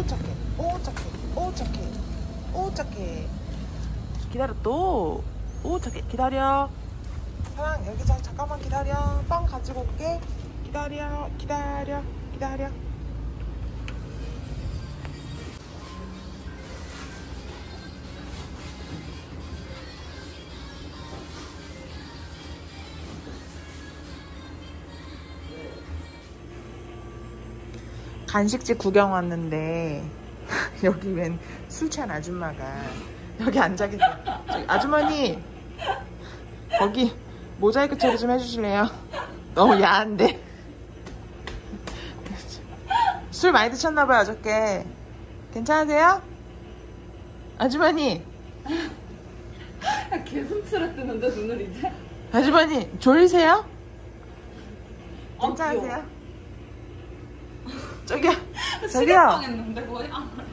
착해. 오 착해. 오 착해. 오 착해. 기다려 또. 오 착해. 기다려. 사랑 여기 잠깐만 기다려. 빵 가지고 올게. 기다려. 기다려. 기다려. 간식집 구경 왔는데 여기 웬 술 취한 아줌마가 여기 앉아 계세요. 저기, 아주머니 거기 모자이크 처리 좀 해주실래요? 너무 야한데. 술 많이 드셨나봐요 어저께. 괜찮으세요? 아주머니. 개슴츠레 뜨는데 눈을 이제. 아주머니 졸리세요? 괜찮으세요? 저기요. 시계빵 했는데 거의.